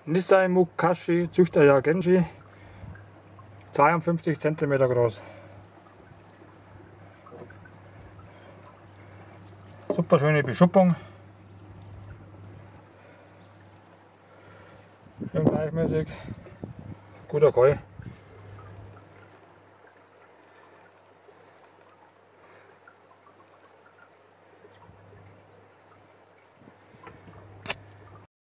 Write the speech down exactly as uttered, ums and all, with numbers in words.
Nisei Mukashi, Züchter ja Genji, zweiundfünfzig Zentimeter groß. Super schöne Beschuppung. Schön gleichmäßig. Guter Koi.